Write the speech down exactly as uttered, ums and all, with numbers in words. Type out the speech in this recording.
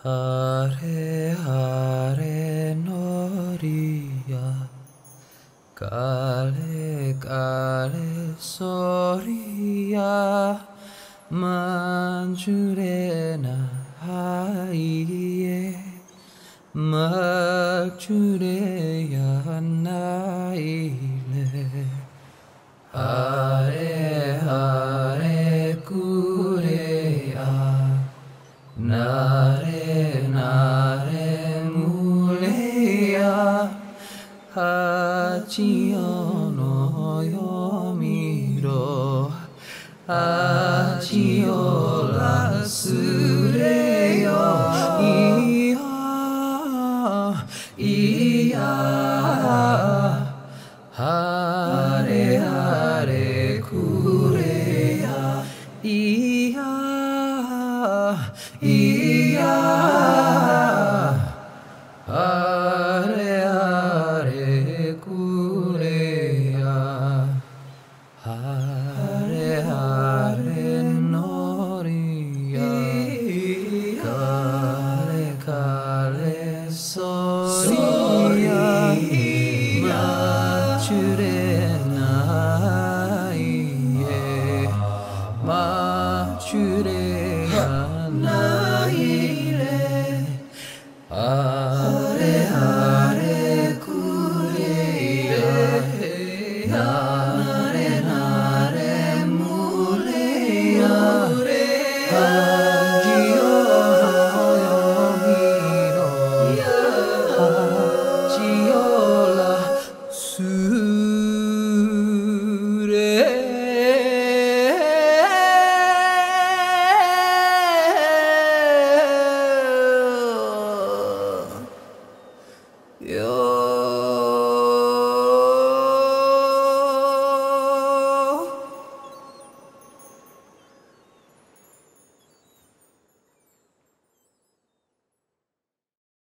Hare Hare noriya, Kale Kale soriya, Majure na haiye, Majure ya naile. Hare Hare kureya, nare nare muleya, hachiyo no yomiro, hachiyo la sureyo, iya iya. Hare Hare kureya, iya iya. Hare Hare kureya, Hare Hare noriya, Kale Kale soriya, Majure na haiye, Majure ya naile. Hare Hare kureya, nare nare muleya, hachiyo no yomiro, hachiyo la sureyo.